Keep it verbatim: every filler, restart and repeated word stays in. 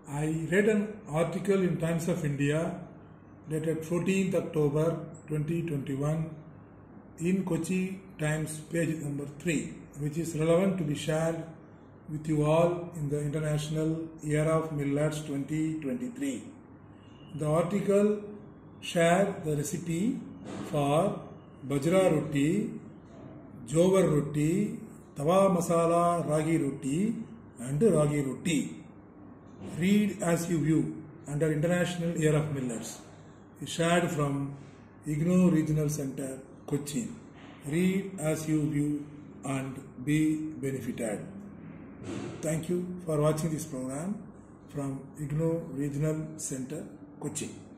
I read an article in Times of India dated fourteenth October twenty twenty-one in Kochi Times page number three, which is relevant to be shared with you all in the International Year of Millets twenty twenty-three. The article shared the recipe for bajra roti, jowar roti, tawa masala ragi roti and ragi roti. Read as you view under International Year of Millets. Shared from IGNOU Regional Center, Cochin. Read as you view and be benefited. Thank you for watching this program from IGNOU Regional Center, Kochi.